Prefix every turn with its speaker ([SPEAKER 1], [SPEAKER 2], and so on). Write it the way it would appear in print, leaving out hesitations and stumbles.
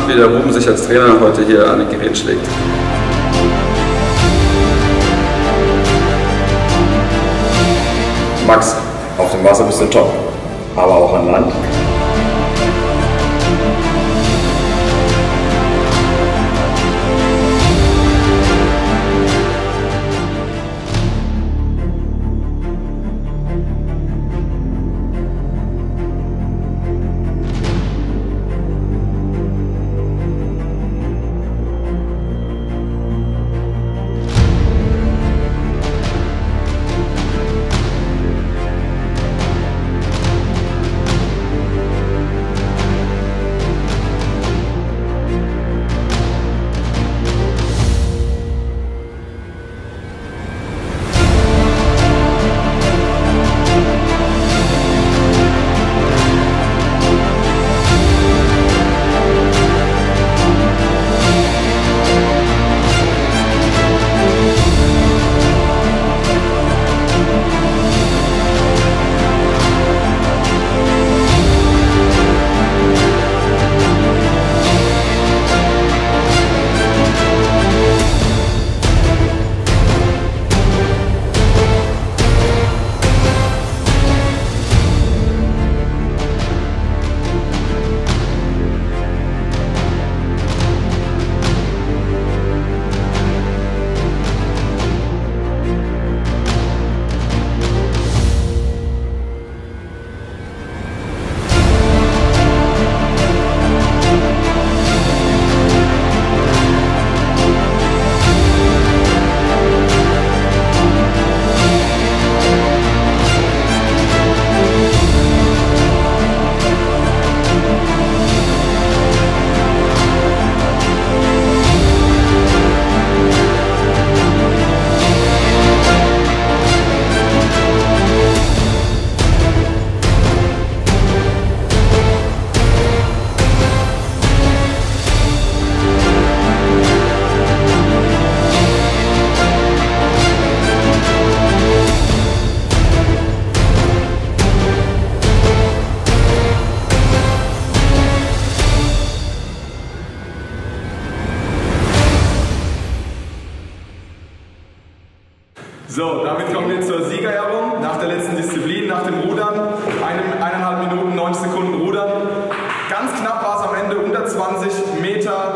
[SPEAKER 1] wie der Ruben sich als Trainer heute hier an den Gerät schlägt.
[SPEAKER 2] Max, auf dem Wasser bist du top, aber auch an Land.
[SPEAKER 3] So, damit kommen wir zur Siegerehrung nach der letzten Disziplin, nach dem Rudern. 1,5 Minuten, 90 Sekunden Rudern. Ganz knapp war es am Ende, unter 20 Meter